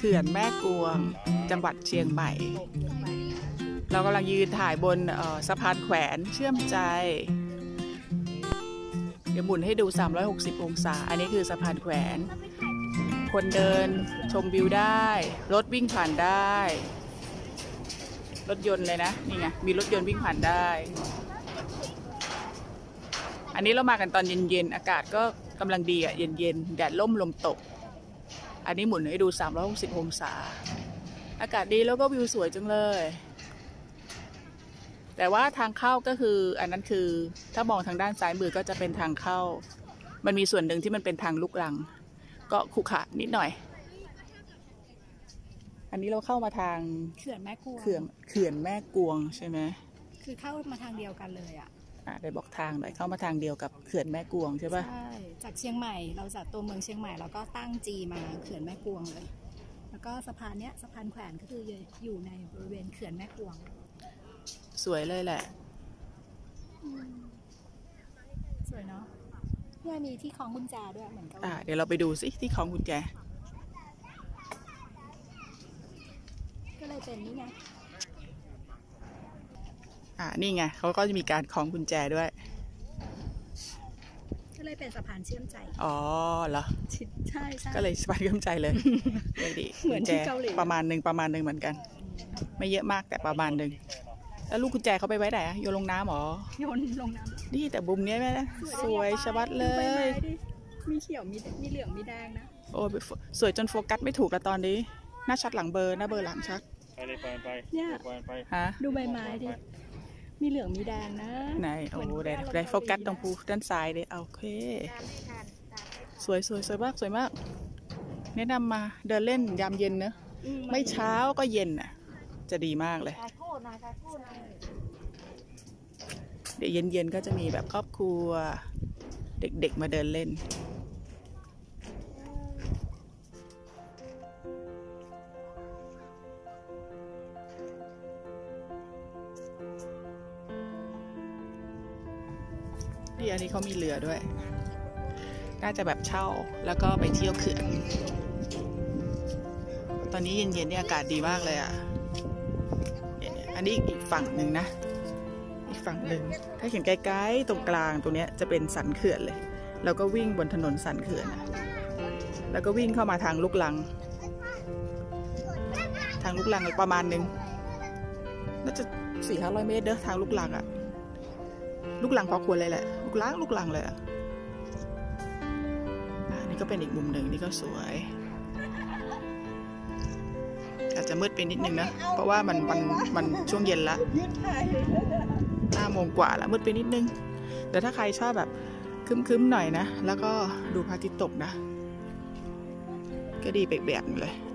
ขื่อนแม่กวงจังหวัดเชียงใหม่เรากำลังยืนถ่ายบนสะพานแขวนเชื่อมใจเดี๋ยวหมุนให้ดู360องศาอันนี้คือสะพานแขวนคนเดินชมวิวได้รถวิ่งผ่านได้รถยนต์เลยนะนี่ไงมีรถยนต์วิ่งผ่านได้อันนี้เรามากันตอนเย็นๆอากาศก็กำลังดีอ่ะเย็นๆแดดร่มลมตกอันนี้หมุนให้ดู360องศาอากาศดีแล้วก็วิวสวยจังเลยแต่ว่าทางเข้าก็คืออันนั้นคือถ้ามองทางด้านซ้ายมือก็จะเป็นทางเข้ามันมีส่วนหนึ่งที่มันเป็นทางลูกรังก็ขรุขระนิดหน่อยอันนี้เราเข้ามาทางเขื่อนแม่กวงเขื่อนแม่กวงใช่ไหมคือเข้ามาทางเดียวกันเลยอ่ะได้บอกทางหน่อยเข้ามาทางเดียวกับเขื่อนแม่กวงใช่ปะใช่จากเชียงใหม่เราจากตัวเมืองเชียงใหม่แล้วก็ตั้งจีมาเขื่อนแม่กวงเลยแล้วก็สะพานเนี้ยสะพานแขวนก็คืออยู่ในบริเวณเขื่อนแม่กวงสวยเลยแหละสวยเนาะเนี่ยมีที่คล้องกุญแจด้วยเหมือนกันเดี๋ยวเราไปดูสิที่คล้องกุญแจก็เลยเป็นนี่ไงนี่ไงเขาก็จะมีการคล้องกุญแจด้วยก็เลยเป็นสะพานเชื่อมใจอ๋อเหรอใช่ก็เลยสะพานเชื่อมใจเลยไม่ดีเหมือนที่เกาหลีประมาณหนึ่งเหมือนกันไม่เยอะมากแต่ประมาณหนึ่งแล้วลูกกุญแจเขาไปไว้ไหนโยนลงน้ำหรอโยนลงน้ำนี่แต่บุมเนี้ยแม่สวยชะบัดเลยมีเขียวมีเหลืองมีแดงนะโอ้สวยจนโฟกัสไม่ถูกแล้วตอนนี้หน้าชัดหลังเบอร์หน้าเบอร์หลังชัดไปเนี่ยดูใบไม้ดิมีเหลืองมีแดงนะไหนโอ้ได้โฟกัสตรงภูด้านซ้ายเลยโอเคสวยมากแนะนำมาเดินเล่นยามเย็นเนอะไม่เช้าก็เย็นจะดีมากเลยเดี๋ยวเย็นก็จะมีแบบครอบครัวเด็กๆมาเดินเล่นอันนี้เขามีเรือด้วยน่าจะแบบเช่าแล้วก็ไปเที่ยวเขื่อนตอนนี้เย็นๆนี่อากาศดีมากเลยอันนี้อีกฝั่งหนึ่งนะอีกฝั่งหนึ่งถ้าเห็นไกลๆตรงกลางตรงนี้จะเป็นสันเขื่อนเลยแล้วก็วิ่งบนถนนสันเขื่อนแล้วก็วิ่งเข้ามาทางลูกลังประมาณนึงน่าจะ400-500 เมตรเด้อทางลูกลังลูกลังพอควรเลยแหละลูกลังเลยนี่ก็เป็นอีกมุมหนึ่งนี่ก็สวยอาจจะมืดไปนิดนึงนะเพราะว่ามันช่วงเย็นละ5 โมงกว่าละมืดไปนิดนึงแต่ถ้าใครชอบแบบคึ้มๆหน่อยนะแล้วก็ดูพระอาทิตย์ตกนะก็ดีไปแบบนึงเลย